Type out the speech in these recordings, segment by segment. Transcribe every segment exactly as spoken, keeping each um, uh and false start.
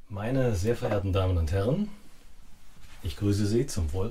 Meine sehr verehrten Damen und Herren, ich grüße Sie zum Wohl.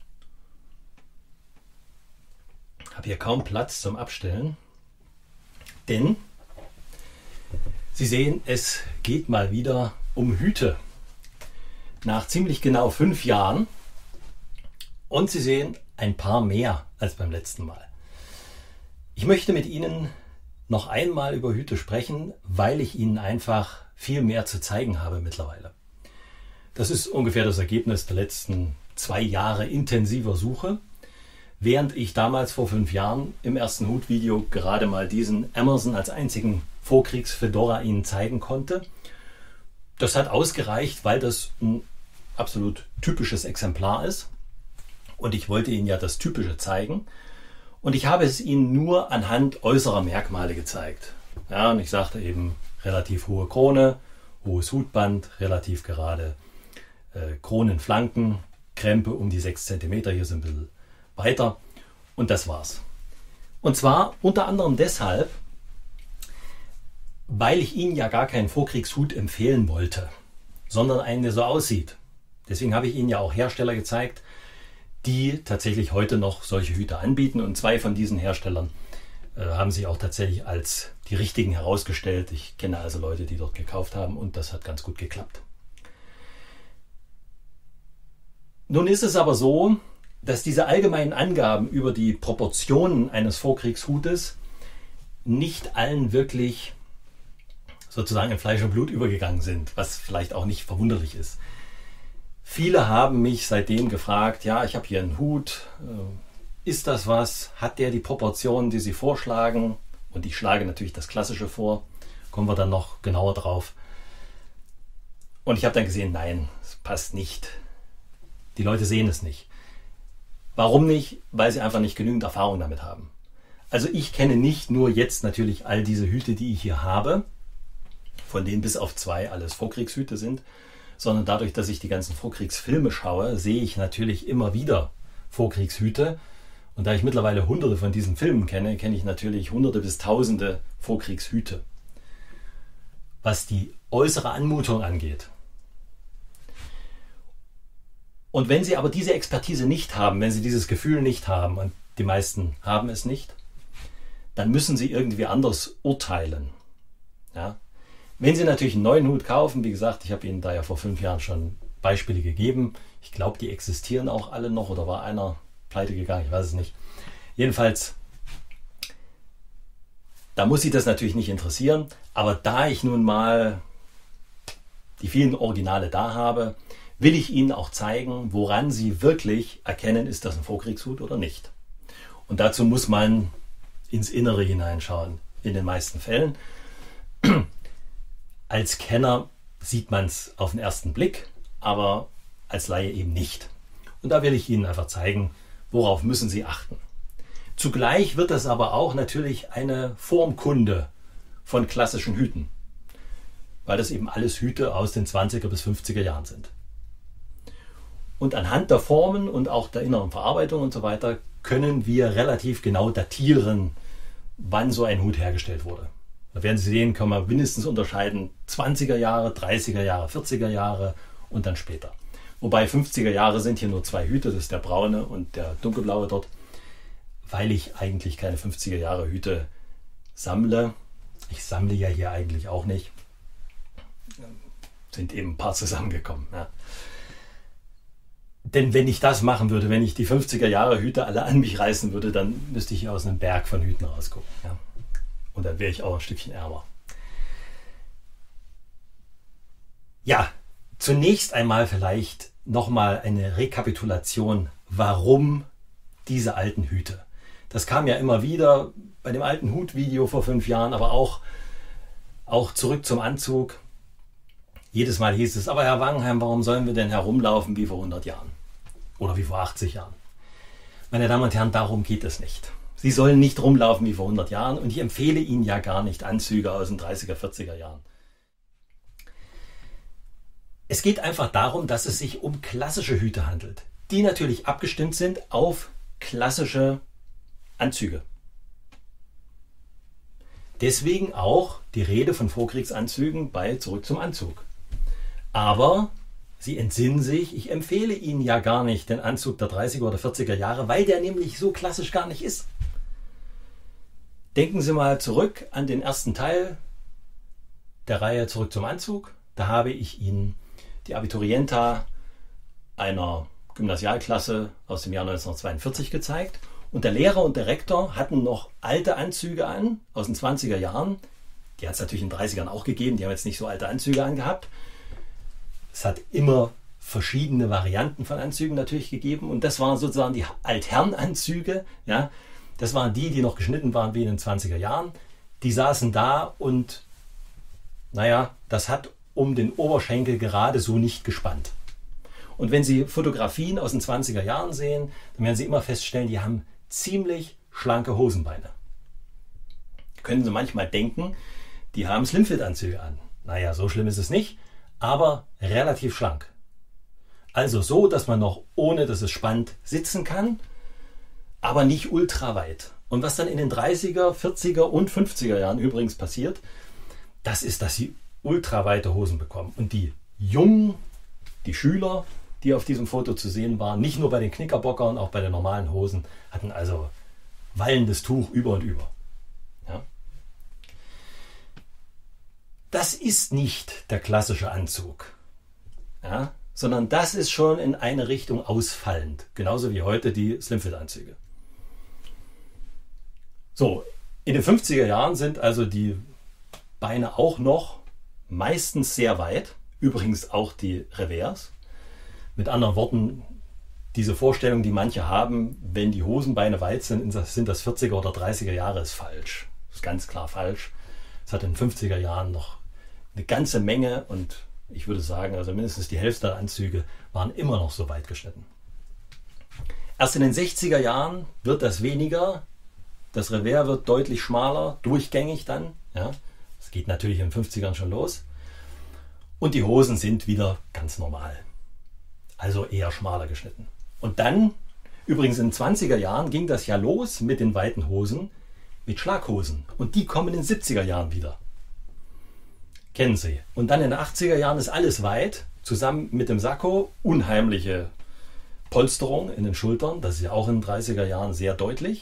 Ich habe hier kaum Platz zum Abstellen, denn Sie sehen, es geht mal wieder um Hüte. Nach ziemlich genau fünf Jahren und Sie sehen ein paar mehr als beim letzten Mal. Ich möchte mit Ihnen noch einmal über Hüte sprechen, weil ich Ihnen einfach viel mehr zu zeigen habe mittlerweile. Das ist ungefähr das Ergebnis der letzten zwei Jahre intensiver Suche. Während ich damals vor fünf Jahren im ersten Hutvideo gerade mal diesen Emerson als einzigen Vorkriegs-Fedora Ihnen zeigen konnte. Das hat ausgereicht, weil das ein absolut typisches Exemplar ist. Und ich wollte Ihnen ja das Typische zeigen. Und ich habe es Ihnen nur anhand äußerer Merkmale gezeigt. Ja, und ich sagte eben relativ hohe Krone, hohes Hutband, relativ gerade äh, Kronenflanken, Krempe um die sechs Zentimeter, hier sind ein bisschen weiter. Und das war's. Und zwar unter anderem deshalb, weil ich Ihnen ja gar keinen Vorkriegshut empfehlen wollte, sondern einen, der so aussieht. Deswegen habe ich Ihnen ja auch Hersteller gezeigt, die tatsächlich heute noch solche Hüte anbieten. Und zwei von diesen Herstellern äh, haben sich auch tatsächlich als die richtigen herausgestellt. Ich kenne also Leute, die dort gekauft haben und das hat ganz gut geklappt. Nun ist es aber so, dass diese allgemeinen Angaben über die Proportionen eines Vorkriegshutes nicht allen wirklich sozusagen in Fleisch und Blut übergegangen sind, was vielleicht auch nicht verwunderlich ist. Viele haben mich seitdem gefragt, ja, ich habe hier einen Hut, ist das was? Hat der die Proportionen, die Sie vorschlagen? Und ich schlage natürlich das Klassische vor, kommen wir dann noch genauer drauf. Und ich habe dann gesehen, nein, es passt nicht. Die Leute sehen es nicht. Warum nicht? Weil sie einfach nicht genügend Erfahrung damit haben. Also ich kenne nicht nur jetzt natürlich all diese Hüte, die ich hier habe, von denen bis auf zwei alles Vorkriegshüte sind, sondern dadurch, dass ich die ganzen Vorkriegsfilme schaue, sehe ich natürlich immer wieder Vorkriegshüte. Und da ich mittlerweile hunderte von diesen Filmen kenne, kenne ich natürlich hunderte bis tausende Vorkriegshüte. Was die äußere Anmutung angeht. Und wenn Sie aber diese Expertise nicht haben, wenn Sie dieses Gefühl nicht haben, und die meisten haben es nicht, dann müssen Sie irgendwie anders urteilen. Ja? Wenn Sie natürlich einen neuen Hut kaufen, wie gesagt, ich habe Ihnen da ja vor fünf Jahren schon Beispiele gegeben. Ich glaube, die existieren auch alle noch oder war einer pleite gegangen, ich weiß es nicht. Jedenfalls, da muss Sie das natürlich nicht interessieren. Aber da ich nun mal die vielen Originale da habe, will ich Ihnen auch zeigen, woran Sie wirklich erkennen, ist das ein Vorkriegshut oder nicht. Und dazu muss man ins Innere hineinschauen, in den meisten Fällen. Als Kenner sieht man es auf den ersten Blick, aber als Laie eben nicht. Und da will ich Ihnen einfach zeigen, worauf müssen Sie achten. Zugleich wird das aber auch natürlich eine Formkunde von klassischen Hüten, weil das eben alles Hüte aus den zwanziger bis fünfziger Jahren sind. Und anhand der Formen und auch der inneren Verarbeitung und so weiter können wir relativ genau datieren, wann so ein Hut hergestellt wurde. Da werden Sie sehen, kann man mindestens unterscheiden zwanziger Jahre, dreißiger Jahre, vierziger Jahre und dann später. Wobei fünfziger Jahre sind hier nur zwei Hüte, das ist der braune und der dunkelblaue dort, weil ich eigentlich keine fünfziger Jahre Hüte sammle. Ich sammle ja hier eigentlich auch nicht. Sind eben ein paar zusammengekommen. Ja. Denn wenn ich das machen würde, wenn ich die fünfziger Jahre Hüte alle an mich reißen würde, dann müsste ich hier aus einem Berg von Hüten rausgucken. Ja. Und dann wäre ich auch ein Stückchen ärmer. Ja, zunächst einmal vielleicht nochmal eine Rekapitulation, warum diese alten Hüte. Das kam ja immer wieder bei dem alten Hutvideo vor fünf Jahren, aber auch, auch zurück zum Anzug. Jedes Mal hieß es, aber Herr Wangenheim, warum sollen wir denn herumlaufen wie vor hundert Jahren? Oder wie vor achtzig Jahren? Meine Damen und Herren, darum geht es nicht. Sie sollen nicht rumlaufen wie vor hundert Jahren und ich empfehle Ihnen ja gar nicht Anzüge aus den dreißiger, vierziger Jahren. Es geht einfach darum, dass es sich um klassische Hüte handelt, die natürlich abgestimmt sind auf klassische Anzüge. Deswegen auch die Rede von Vorkriegsanzügen bei Zurück zum Anzug. Aber Sie entsinnen sich, ich empfehle Ihnen ja gar nicht den Anzug der dreißiger oder vierziger Jahre, weil der nämlich so klassisch gar nicht ist. Denken Sie mal zurück an den ersten Teil der Reihe Zurück zum Anzug. Da habe ich Ihnen die Abiturienta einer Gymnasialklasse aus dem Jahr neunzehnhundertzweiundvierzig gezeigt. Und der Lehrer und der Rektor hatten noch alte Anzüge an aus den zwanziger Jahren. Die hat es natürlich in den dreißigern auch gegeben. Die haben jetzt nicht so alte Anzüge angehabt. Es hat immer verschiedene Varianten von Anzügen natürlich gegeben. Und das waren sozusagen die Altherrenanzüge. Ja, das waren die, die noch geschnitten waren wie in den zwanziger Jahren. Die saßen da und naja, das hat um den Oberschenkel gerade so nicht gespannt. Und wenn Sie Fotografien aus den zwanziger Jahren sehen, dann werden Sie immer feststellen, die haben ziemlich schlanke Hosenbeine. Können Sie manchmal denken, die haben Slimfit-Anzüge an. Naja, so schlimm ist es nicht, aber relativ schlank. Also so, dass man noch ohne, dass es spannt, sitzen kann, aber nicht ultra weit. Und was dann in den dreißiger, vierziger und fünfziger Jahren übrigens passiert, das ist, dass sie ultraweite Hosen bekommen. Und die Jungen, die Schüler, die auf diesem Foto zu sehen waren, nicht nur bei den Knickerbockern, auch bei den normalen Hosen, hatten also wallendes Tuch über und über. Ja? Das ist nicht der klassische Anzug, ja? Sondern das ist schon in eine Richtung ausfallend, genauso wie heute die Slimfit-Anzüge. So, in den fünfziger Jahren sind also die Beine auch noch meistens sehr weit, übrigens auch die Revers. Mit anderen Worten, diese Vorstellung, die manche haben, wenn die Hosenbeine weit sind, sind das vierziger oder dreißiger Jahre, ist falsch. Ist ganz klar falsch. Es hat in den fünfziger Jahren noch eine ganze Menge und ich würde sagen, also mindestens die Hälfte der Anzüge waren immer noch so weit geschnitten. Erst in den sechziger Jahren wird das weniger. Das Revers wird deutlich schmaler, durchgängig dann. Ja. Das geht natürlich in den fünfzigern schon los. Und die Hosen sind wieder ganz normal. Also eher schmaler geschnitten. Und dann, übrigens in den zwanziger Jahren, ging das ja los mit den weiten Hosen, mit Schlaghosen. Und die kommen in den siebziger Jahren wieder. Kennen Sie. Und dann in den achtziger Jahren ist alles weit, zusammen mit dem Sakko, unheimliche Polsterung in den Schultern. Das ist ja auch in den dreißiger Jahren sehr deutlich.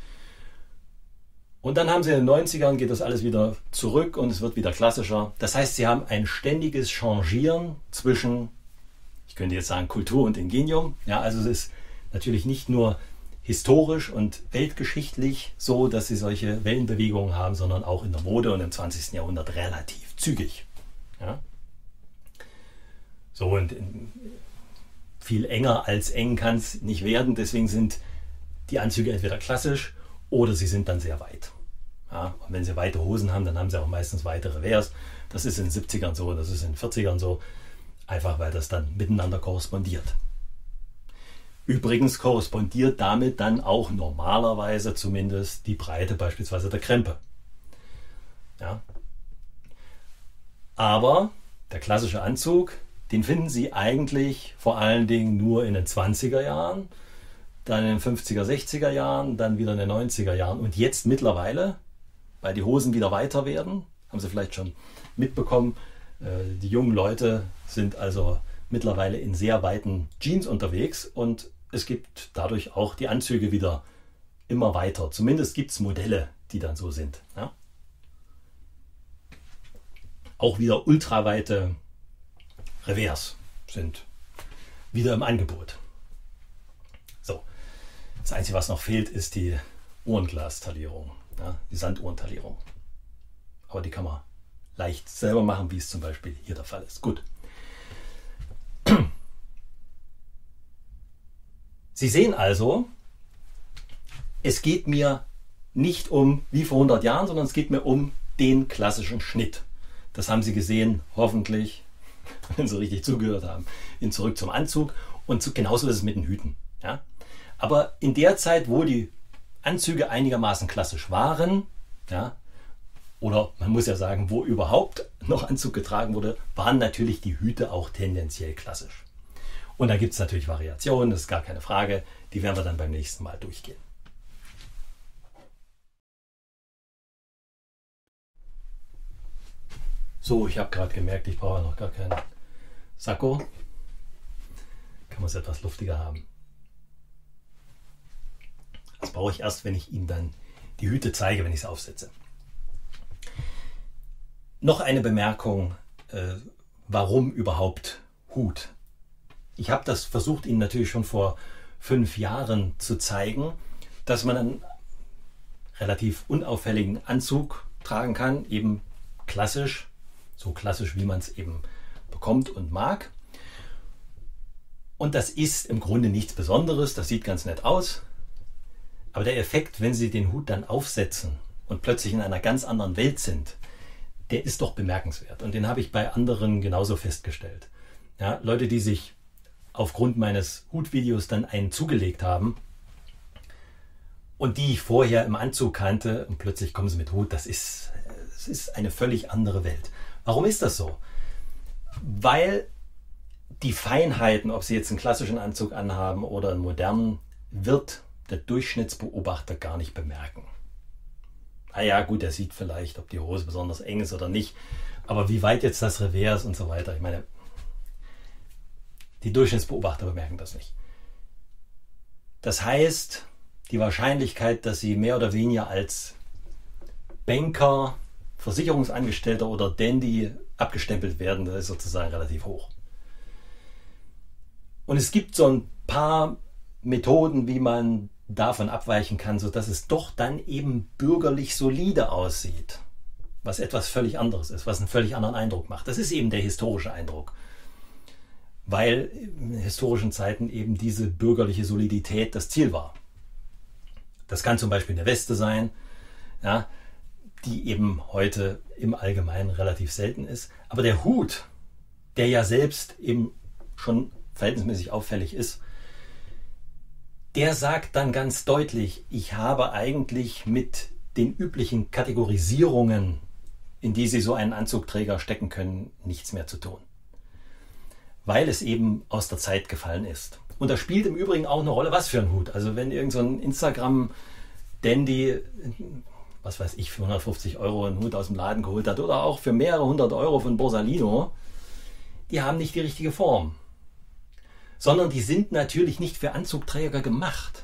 Und dann haben Sie in den neunzigern, geht das alles wieder zurück und es wird wieder klassischer. Das heißt, Sie haben ein ständiges Changieren zwischen, ich könnte jetzt sagen, Kultur und Ingenium. Ja, also es ist natürlich nicht nur historisch und weltgeschichtlich so, dass Sie solche Wellenbewegungen haben, sondern auch in der Mode und im zwanzigsten Jahrhundert relativ zügig. Ja? So, und viel enger als eng kann es nicht werden. Deswegen sind die Anzüge entweder klassisch oder sie sind dann sehr weit. Ja, und wenn sie weite Hosen haben, dann haben sie auch meistens weite Revers. Das ist in den siebzigern so, das ist in den vierzigern so. Einfach weil das dann miteinander korrespondiert. Übrigens korrespondiert damit dann auch normalerweise zumindest die Breite beispielsweise der Krempe. Ja. Aber der klassische Anzug, den finden Sie eigentlich vor allen Dingen nur in den zwanziger Jahren. Dann in den fünfziger, sechziger Jahren, dann wieder in den neunziger Jahren. Und jetzt mittlerweile, weil die Hosen wieder weiter werden, haben Sie vielleicht schon mitbekommen, äh, die jungen Leute sind also mittlerweile in sehr weiten Jeans unterwegs und es gibt dadurch auch die Anzüge wieder immer weiter. Zumindest gibt es Modelle, die dann so sind. Ja? Auch wieder ultraweite Revers sind wieder im Angebot. Das Einzige, was noch fehlt, ist die Ohrenglastaillierung, ja, die Sanduhrentaillierung. Aber die kann man leicht selber machen, wie es zum Beispiel hier der Fall ist. Gut. Sie sehen also, es geht mir nicht um wie vor hundert Jahren, sondern es geht mir um den klassischen Schnitt. Das haben Sie gesehen, hoffentlich, wenn Sie richtig zugehört haben, in Zurück zum Anzug. Und so, genauso ist es mit den Hüten. Ja? Aber in der Zeit, wo die Anzüge einigermaßen klassisch waren, ja, oder man muss ja sagen, wo überhaupt noch Anzug getragen wurde, waren natürlich die Hüte auch tendenziell klassisch. Und da gibt es natürlich Variationen, das ist gar keine Frage, die werden wir dann beim nächsten Mal durchgehen. So, ich habe gerade gemerkt, ich brauche noch gar kein Sakko kann man es etwas luftiger haben. Das brauche ich erst, wenn ich Ihnen dann die Hüte zeige, wenn ich es aufsetze. Noch eine Bemerkung, äh, warum überhaupt Hut? Ich habe das versucht, Ihnen natürlich schon vor fünf Jahren zu zeigen, dass man einen relativ unauffälligen Anzug tragen kann, eben klassisch, so klassisch, wie man es eben bekommt und mag. Und das ist im Grunde nichts Besonderes, das sieht ganz nett aus. Aber der Effekt, wenn Sie den Hut dann aufsetzen und plötzlich in einer ganz anderen Welt sind, der ist doch bemerkenswert. Und den habe ich bei anderen genauso festgestellt. Ja, Leute, die sich aufgrund meines Hutvideos dann einen zugelegt haben und die ich vorher im Anzug kannte und plötzlich kommen sie mit Hut, das ist, das ist eine völlig andere Welt. Warum ist das so? Weil die Feinheiten, ob Sie jetzt einen klassischen Anzug anhaben oder einen modernen, wird der Durchschnittsbeobachter gar nicht bemerken. Ah ja, gut, er sieht vielleicht, ob die Hose besonders eng ist oder nicht, aber wie weit jetzt das Revers und so weiter, ich meine, die Durchschnittsbeobachter bemerken das nicht. Das heißt, die Wahrscheinlichkeit, dass Sie mehr oder weniger als Banker, Versicherungsangestellter oder Dandy abgestempelt werden, das ist sozusagen relativ hoch. Und es gibt so ein paar Methoden, wie man davon abweichen kann, sodass es doch dann eben bürgerlich solide aussieht. Was etwas völlig anderes ist, was einen völlig anderen Eindruck macht. Das ist eben der historische Eindruck. Weil in historischen Zeiten eben diese bürgerliche Solidität das Ziel war. Das kann zum Beispiel eine Weste sein, ja, die eben heute im Allgemeinen relativ selten ist. Aber der Hut, der ja selbst eben schon verhältnismäßig auffällig ist, der sagt dann ganz deutlich, ich habe eigentlich mit den üblichen Kategorisierungen, in die Sie so einen Anzugträger stecken können, nichts mehr zu tun. Weil es eben aus der Zeit gefallen ist. Und da spielt im Übrigen auch eine Rolle, was für ein Hut. Also wenn irgend so ein Instagram-Dandy, was weiß ich, für hundertfünfzig Euro einen Hut aus dem Laden geholt hat oder auch für mehrere hundert Euro von Borsalino, die haben nicht die richtige Form. Sondern die sind natürlich nicht für Anzugträger gemacht.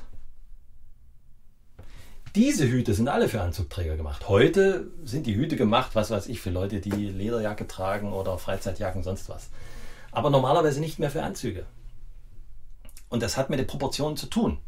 Diese Hüte sind alle für Anzugträger gemacht. Heute sind die Hüte gemacht, was weiß ich, für Leute, die Lederjacke tragen oder Freizeitjacken, sonst was. Aber normalerweise nicht mehr für Anzüge. Und das hat mit den Proportionen zu tun.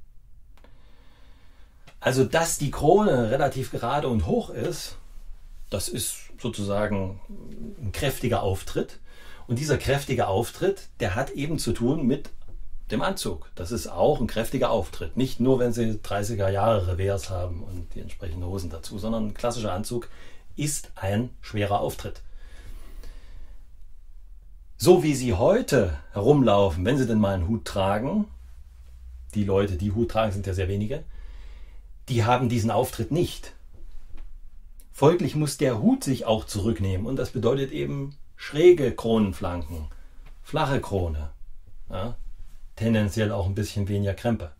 Also, dass die Krone relativ gerade und hoch ist, das ist sozusagen ein kräftiger Auftritt. Und dieser kräftige Auftritt, der hat eben zu tun mit dem Anzug. Das ist auch ein kräftiger Auftritt. Nicht nur, wenn Sie dreißiger Jahre Revers haben und die entsprechenden Hosen dazu, sondern ein klassischer Anzug ist ein schwerer Auftritt. So wie Sie heute herumlaufen, wenn Sie denn mal einen Hut tragen, die Leute, die Hut tragen, sind ja sehr wenige, die haben diesen Auftritt nicht. Folglich muss der Hut sich auch zurücknehmen und das bedeutet eben schräge Kronenflanken, flache Krone, ja, tendenziell auch ein bisschen weniger Krempe.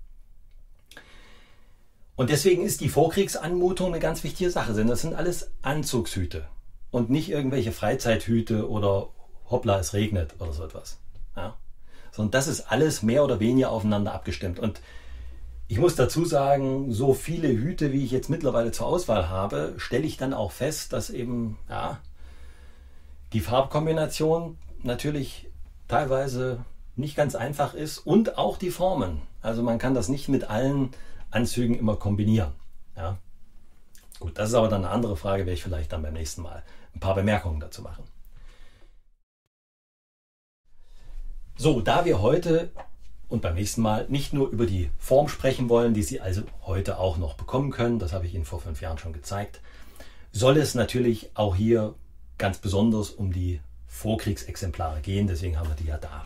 Und deswegen ist die Vorkriegsanmutung eine ganz wichtige Sache, denn das sind alles Anzugshüte und nicht irgendwelche Freizeithüte oder hoppla, es regnet oder so etwas. Ja. Sondern das ist alles mehr oder weniger aufeinander abgestimmt. Und ich muss dazu sagen, so viele Hüte, wie ich jetzt mittlerweile zur Auswahl habe, stelle ich dann auch fest, dass eben ja, die Farbkombination natürlich teilweise nicht ganz einfach ist und auch die Formen. Also man kann das nicht mit allen Anzügen immer kombinieren. Ja. Gut, das ist aber dann eine andere Frage, werde ich vielleicht dann beim nächsten Mal ein paar Bemerkungen dazu machen. So, da wir heute und beim nächsten Mal nicht nur über die Form sprechen wollen, die Sie also heute auch noch bekommen können, das habe ich Ihnen vor fünf Jahren schon gezeigt, soll es natürlich auch hier ganz besonders um die Vorkriegsexemplare gehen, deswegen haben wir die ja da.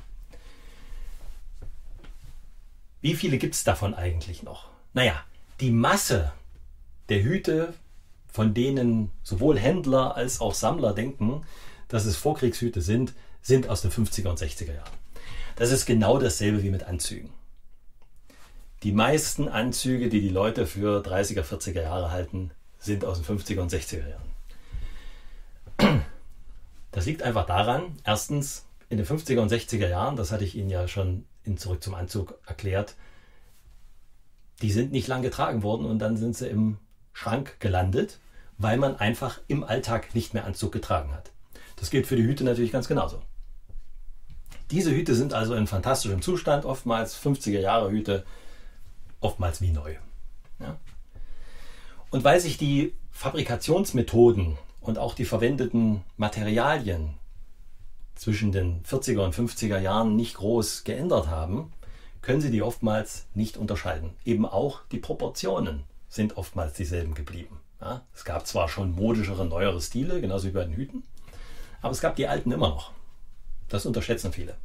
Wie viele gibt es davon eigentlich noch? Naja, die Masse der Hüte, von denen sowohl Händler als auch Sammler denken, dass es Vorkriegshüte sind, sind aus den fünfziger und sechziger Jahren. Das ist genau dasselbe wie mit Anzügen. Die meisten Anzüge, die die Leute für dreißiger, vierziger Jahre halten, sind aus den fünfziger und sechziger Jahren. Das liegt einfach daran, erstens, in den fünfziger und sechziger Jahren, das hatte ich Ihnen ja schon in Zurück zum Anzug erklärt, die sind nicht lang getragen worden und dann sind sie im Schrank gelandet, weil man einfach im Alltag nicht mehr Anzug getragen hat. Das gilt für die Hüte natürlich ganz genauso. Diese Hüte sind also in fantastischem Zustand, oftmals fünfziger Jahre Hüte, oftmals wie neu. Ja? Und weil sich die Fabrikationsmethoden und auch die verwendeten Materialien zwischen den vierziger und fünfziger Jahren nicht groß geändert haben, können Sie die oftmals nicht unterscheiden. Eben auch die Proportionen sind oftmals dieselben geblieben. Ja? Es gab zwar schon modischere, neuere Stile, genauso wie bei den Hüten, aber es gab die alten immer noch. Das unterschätzen viele.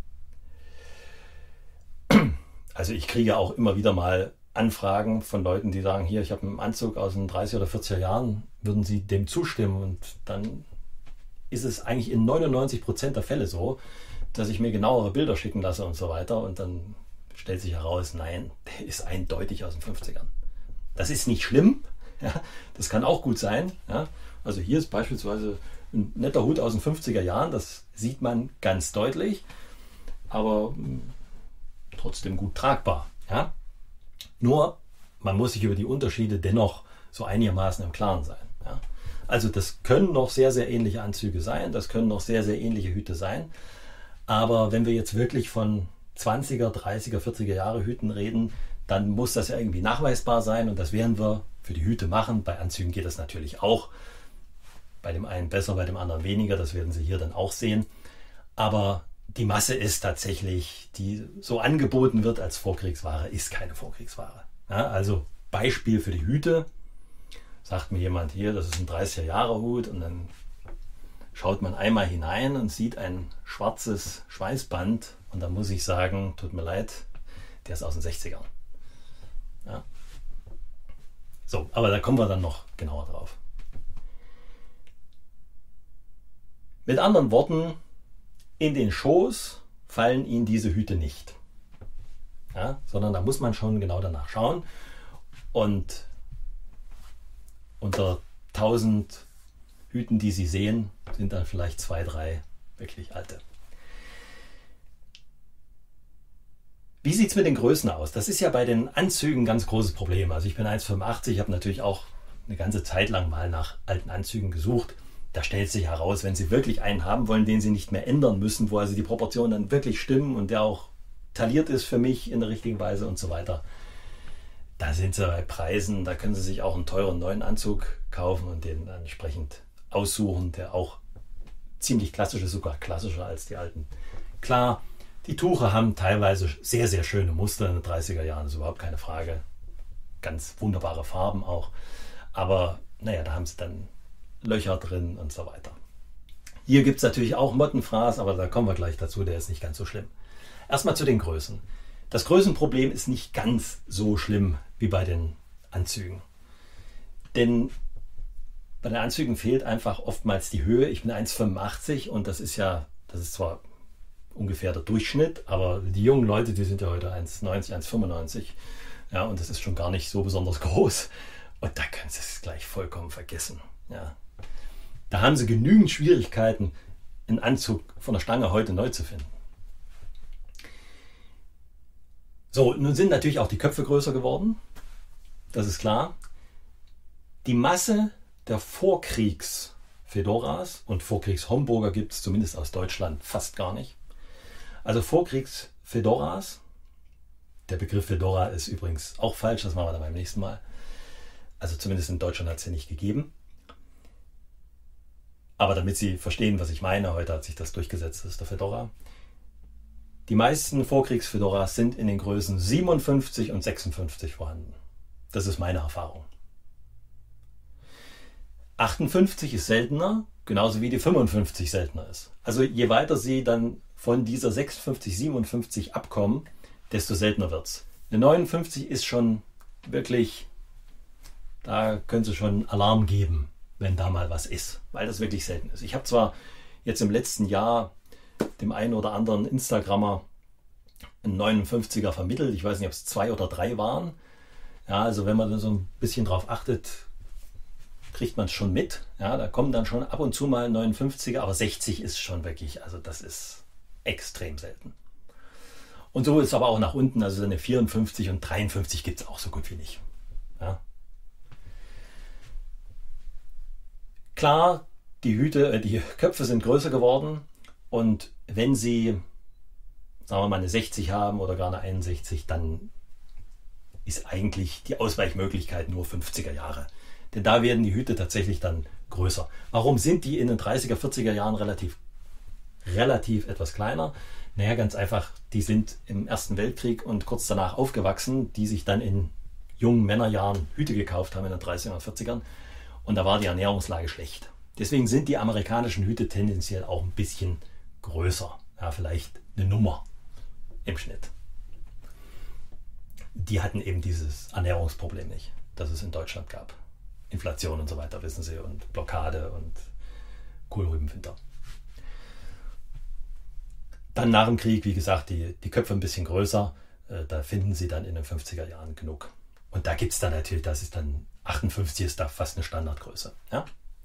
Also ich kriege auch immer wieder mal Anfragen von Leuten, die sagen, hier, ich habe einen Anzug aus den dreißiger oder vierziger Jahren, würden Sie dem zustimmen? Und dann ist es eigentlich in neunundneunzig Prozent der Fälle so, dass ich mir genauere Bilder schicken lasse und so weiter. Und dann stellt sich heraus, nein, der ist eindeutig aus den fünfzigern. Das ist nicht schlimm, ja, das kann auch gut sein. Ja. Also hier ist beispielsweise ein netter Hut aus den fünfziger Jahren, das sieht man ganz deutlich, aber mh, trotzdem gut tragbar. Ja. Nur, man muss sich über die Unterschiede dennoch so einigermaßen im Klaren sein. Ja. Also das können noch sehr, sehr ähnliche Anzüge sein, das können noch sehr, sehr ähnliche Hüte sein, aber wenn wir jetzt wirklich von zwanziger, dreißiger, vierziger Jahre Hüten reden, dann muss das ja irgendwie nachweisbar sein und das werden wir für die Hüte machen. Bei Anzügen geht das natürlich auch. Bei dem einen besser, bei dem anderen weniger, das werden Sie hier dann auch sehen. Aber die Masse ist tatsächlich, die so angeboten wird als Vorkriegsware, ist keine Vorkriegsware. Ja, also Beispiel für die Hüte, sagt mir jemand hier, das ist ein dreißiger Jahre Hut und dann schaut man einmal hinein und sieht ein schwarzes Schweißband und dann muss ich sagen, tut mir leid, der ist aus den sechzigern. Ja. So, aber da kommen wir dann noch genauer drauf. Mit anderen Worten, in den Schoß fallen Ihnen diese Hüte nicht. Ja, sondern da muss man schon genau danach schauen. Und unter tausend Hüten, die Sie sehen, sind dann vielleicht zwei, drei wirklich alte. Wie sieht es mit den Größen aus? Das ist ja bei den Anzügen ein ganz großes Problem. Also ich bin eins Komma fünfundachtzig, habe natürlich auch eine ganze Zeit lang mal nach alten Anzügen gesucht. Da stellt sich heraus, wenn Sie wirklich einen haben wollen, den Sie nicht mehr ändern müssen, wo also die Proportionen dann wirklich stimmen und der auch tailliert ist für mich in der richtigen Weise und so weiter. Da sind Sie bei Preisen, da können Sie sich auch einen teuren neuen Anzug kaufen und den dann entsprechend aussuchen, der auch ziemlich klassisch ist, sogar klassischer als die alten. Klar, die Tuche haben teilweise sehr, sehr schöne Muster in den dreißiger Jahren, das ist überhaupt keine Frage. Ganz wunderbare Farben auch. Aber naja, da haben sie dann Löcher drin und so weiter. Hier gibt es natürlich auch Mottenfraß, aber da kommen wir gleich dazu, der ist nicht ganz so schlimm. Erstmal zu den Größen. Das Größenproblem ist nicht ganz so schlimm wie bei den Anzügen. Denn bei den Anzügen fehlt einfach oftmals die Höhe. Ich bin eins Komma fünfundachtzig und das ist ja, das ist zwar ungefähr der Durchschnitt, aber die jungen Leute, die sind ja heute eins Komma neunzig, eins Komma fünfundneunzig. Ja, und das ist schon gar nicht so besonders groß. Und da können Sie es gleich vollkommen vergessen. Ja. Da haben Sie genügend Schwierigkeiten, einen Anzug von der Stange heute neu zu finden. So, nun sind natürlich auch die Köpfe größer geworden. Das ist klar. Die Masse der Vorkriegs-Fedoras und Vorkriegs-Homburger gibt es zumindest aus Deutschland fast gar nicht. Also Vorkriegs-Fedoras, der Begriff Fedora ist übrigens auch falsch, das machen wir dann beim nächsten Mal. Also zumindest in Deutschland hat es sie nicht gegeben. Aber damit Sie verstehen, was ich meine, heute hat sich das durchgesetzt, das ist der Fedora. Die meisten Vorkriegs-Fedoras sind in den Größen siebenundfünfzig und sechsundfünfzig vorhanden. Das ist meine Erfahrung. achtundfünfzig ist seltener, genauso wie die fünfundfünfzig seltener ist. Also je weiter Sie dann von dieser sechsundfünfzig, siebenundfünfzig abkommen, desto seltener wird es. Eine neunundfünfzig ist schon wirklich, da können Sie schon Alarm geben, wenn da mal was ist, weil das wirklich selten ist. Ich habe zwar jetzt im letzten Jahr dem einen oder anderen Instagrammer einen neunundfünfziger vermittelt, ich weiß nicht, ob es zwei oder drei waren. Ja, also wenn man so ein bisschen drauf achtet, kriegt man es schon mit. Ja, da kommen dann schon ab und zu mal neunundfünfziger, aber sechzig ist schon wirklich, also das ist extrem selten. Und so ist es aber auch nach unten, also eine vierundfünfzig und dreiundfünfzig gibt es auch so gut wie nicht. Ja. Klar, die Hüte, äh, die Köpfe sind größer geworden und wenn Sie, sagen wir mal, eine sechzig haben oder gar eine einundsechzig, dann ist eigentlich die Ausweichmöglichkeit nur fünfziger Jahre. Denn da werden die Hüte tatsächlich dann größer. Warum sind die in den dreißiger, vierziger Jahren relativ, relativ etwas kleiner? Naja, ganz einfach, die sind im Ersten Weltkrieg und kurz danach aufgewachsen, die sich dann in jungen Männerjahren Hüte gekauft haben in den dreißigern und vierzigern. Und da war die Ernährungslage schlecht. Deswegen sind die amerikanischen Hüte tendenziell auch ein bisschen größer. Ja, vielleicht eine Nummer im Schnitt. Die hatten eben dieses Ernährungsproblem nicht, das es in Deutschland gab. Inflation und so weiter, wissen Sie, und Blockade und Kohlrübenwinter. Dann nach dem Krieg, wie gesagt, die, die Köpfe ein bisschen größer. Äh, da finden Sie dann in den fünfziger Jahren genug. Und da gibt es dann natürlich, das ist dann achtundfünfzig, ist da fast eine Standardgröße. Ja?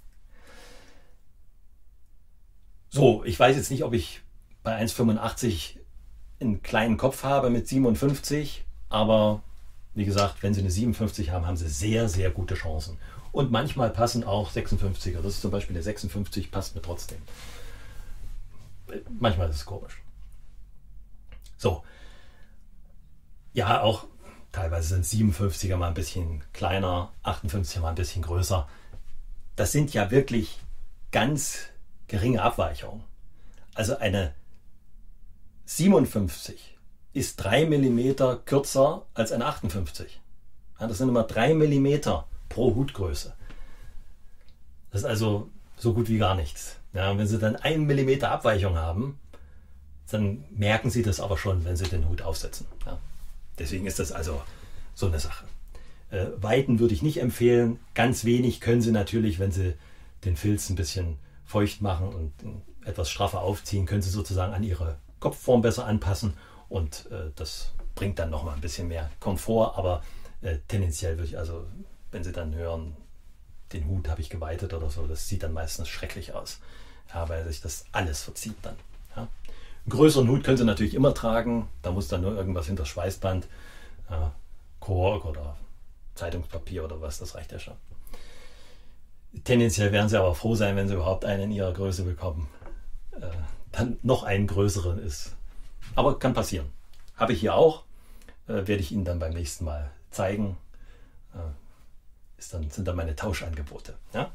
So, ich weiß jetzt nicht, ob ich bei eins Komma fünfundachtzig einen kleinen Kopf habe mit siebenundfünfzig, aber wie gesagt, wenn Sie eine siebenundfünfzig haben, haben Sie sehr, sehr gute Chancen. Und manchmal passen auch sechsundfünfziger. Das ist zum Beispiel eine sechsundfünfzig, passt mir trotzdem. Manchmal ist es komisch. So. Ja, auch teilweise sind siebenundfünfziger mal ein bisschen kleiner, achtundfünfziger mal ein bisschen größer. Das sind ja wirklich ganz geringe Abweichungen. Also eine siebenundfünfzig ist drei Millimeter kürzer als eine achtundfünfzig. Ja, das sind immer drei Millimeter pro Hutgröße. Das ist also so gut wie gar nichts. Ja, und wenn Sie dann einen Millimeter Abweichung haben, dann merken Sie das aber schon, wenn Sie den Hut aufsetzen. Ja, deswegen ist das also so eine Sache. Äh, Weiten würde ich nicht empfehlen. Ganz wenig können Sie natürlich, wenn Sie den Filz ein bisschen feucht machen und etwas straffer aufziehen, können Sie sozusagen an Ihre Kopfform besser anpassen und äh, das bringt dann nochmal ein bisschen mehr Komfort, aber äh, tendenziell würde ich also, wenn Sie dann hören, den Hut habe ich geweitet oder so, das sieht dann meistens schrecklich aus, ja, weil sich das alles verzieht dann. Ja. Einen größeren Hut können Sie natürlich immer tragen, da muss dann nur irgendwas hinter das Schweißband, ja, Kork oder Zeitungspapier oder was, das reicht ja schon. Tendenziell werden Sie aber froh sein, wenn Sie überhaupt einen in Ihrer Größe bekommen. Äh, dann noch einen größeren ist. Aber kann passieren. Habe ich hier auch. Äh, werde ich Ihnen dann beim nächsten Mal zeigen. Äh, ist dann, sind dann meine Tauschangebote. Ja?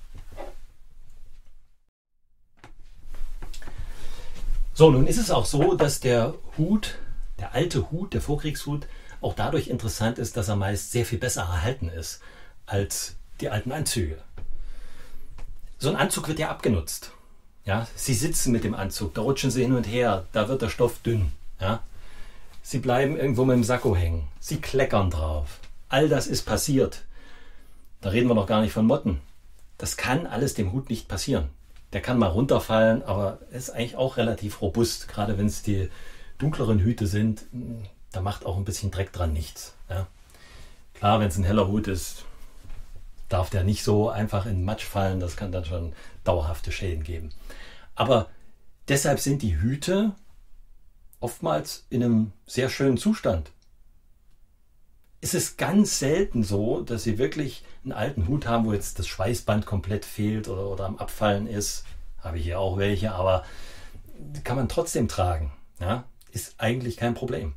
So, nun ist es auch so, dass der Hut, der alte Hut, der Vorkriegshut, auch dadurch interessant ist, dass er meist sehr viel besser erhalten ist als die alten Anzüge. So ein Anzug wird ja abgenutzt. Ja, Sie sitzen mit dem Anzug, da rutschen Sie hin und her, da wird der Stoff dünn. Ja. Sie bleiben irgendwo mit dem Sakko hängen, Sie kleckern drauf. All das ist passiert. Da reden wir noch gar nicht von Motten. Das kann alles dem Hut nicht passieren. Der kann mal runterfallen, aber ist eigentlich auch relativ robust. Gerade wenn es die dunkleren Hüte sind, da macht auch ein bisschen Dreck dran nichts. Ja. Klar, wenn es ein heller Hut ist, darf der nicht so einfach in Matsch fallen. Das kann dann schon dauerhafte Schäden geben. Aber deshalb sind die Hüte oftmals in einem sehr schönen Zustand. Es ist ganz selten so, dass Sie wirklich einen alten Hut haben, wo jetzt das Schweißband komplett fehlt oder, oder am Abfallen ist. Habe ich hier auch welche, aber kann man trotzdem tragen. Ja? Ist eigentlich kein Problem.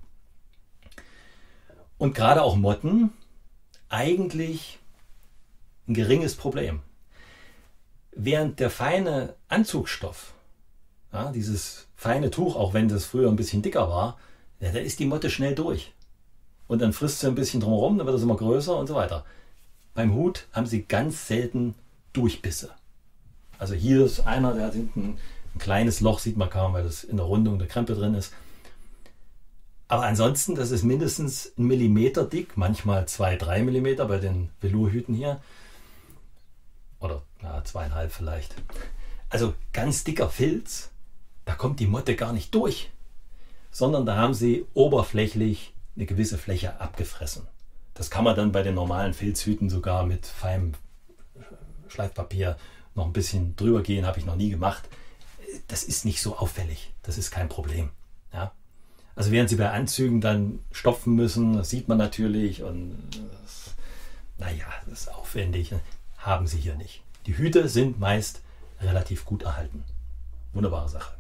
Und gerade auch Motten, eigentlich ein geringes Problem. Während der feine Anzugsstoff, ja, dieses feine Tuch, auch wenn das früher ein bisschen dicker war, ja, da ist die Motte schnell durch. Und dann frisst sie ein bisschen drumherum, dann wird es immer größer und so weiter. Beim Hut haben Sie ganz selten Durchbisse. Also hier ist einer, der hat hinten ein kleines Loch, sieht man kaum, weil das in der Rundung der Krempe drin ist. Aber ansonsten, das ist mindestens ein Millimeter dick, manchmal zwei, drei Millimeter bei den Velourhüten hier. Oder na, zweieinhalb vielleicht. Also ganz dicker Filz, da kommt die Motte gar nicht durch. Sondern da haben Sie oberflächlich eine gewisse Fläche abgefressen. Das kann man dann bei den normalen Filzhüten sogar mit feinem Schleifpapier noch ein bisschen drüber gehen, habe ich noch nie gemacht. das ist nicht so auffällig. Das ist kein Problem. Ja? Also während Sie bei Anzügen dann stopfen müssen, das sieht man natürlich und das, naja, das ist aufwendig, haben Sie hier nicht. Die Hüte sind meist relativ gut erhalten. Wunderbare Sache.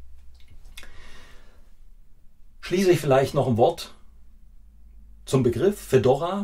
Schließe ich vielleicht noch ein Wort zum Begriff Fedora.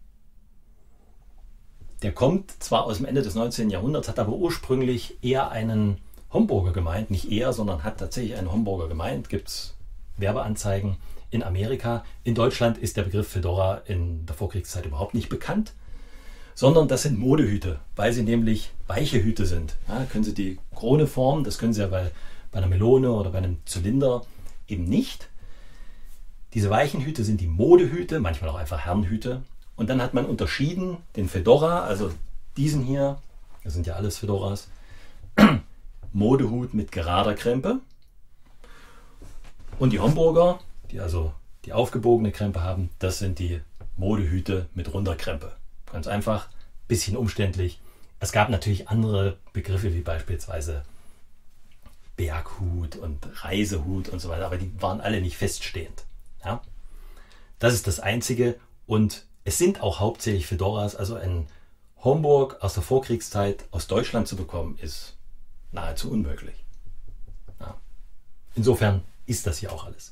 Der kommt zwar aus dem Ende des neunzehnten Jahrhunderts, hat aber ursprünglich eher einen Homburger gemeint. Nicht eher, sondern hat tatsächlich einen Homburger gemeint. Gibt es Werbeanzeigen in Amerika. In Deutschland ist der Begriff Fedora in der Vorkriegszeit überhaupt nicht bekannt, sondern das sind Modehüte, weil sie nämlich weiche Hüte sind. Ja, können Sie die Krone formen, das können Sie ja bei, bei einer Melone oder bei einem Zylinder eben nicht. Diese weichen Hüte sind die Modehüte, manchmal auch einfach Herrenhüte. Und dann hat man unterschieden den Fedora, also diesen hier, das sind ja alles Fedoras, Modehut mit gerader Krempe. Und die Homburger, die also die aufgebogene Krempe haben, das sind die Modehüte mit runder Krempe. Ganz einfach, bisschen umständlich. Es gab natürlich andere Begriffe wie beispielsweise Berghut und Reisehut und so weiter, aber die waren alle nicht feststehend. Ja? Das ist das Einzige und es sind auch hauptsächlich Fedoras, also ein Homburg aus der Vorkriegszeit aus Deutschland zu bekommen, ist nahezu unmöglich. Ja. Insofern ist das hier auch alles.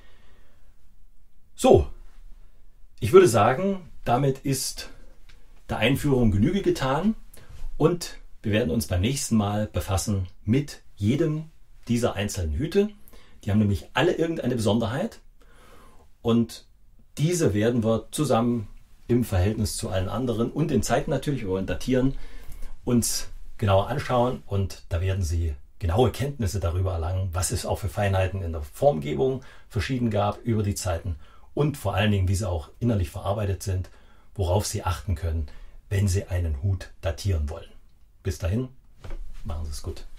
So, ich würde sagen, damit ist der Einführung Genüge getan und wir werden uns beim nächsten Mal befassen mit jedem dieser einzelnen Hüte. Die haben nämlich alle irgendeine Besonderheit und diese werden wir zusammen im Verhältnis zu allen anderen und den Zeiten natürlich, wir wollen datieren, uns genauer anschauen und da werden Sie genaue Kenntnisse darüber erlangen, was es auch für Feinheiten in der Formgebung verschieden gab über die Zeiten und vor allen Dingen, wie sie auch innerlich verarbeitet sind, worauf Sie achten können, wenn Sie einen Hut datieren wollen. Bis dahin, machen Sie es gut.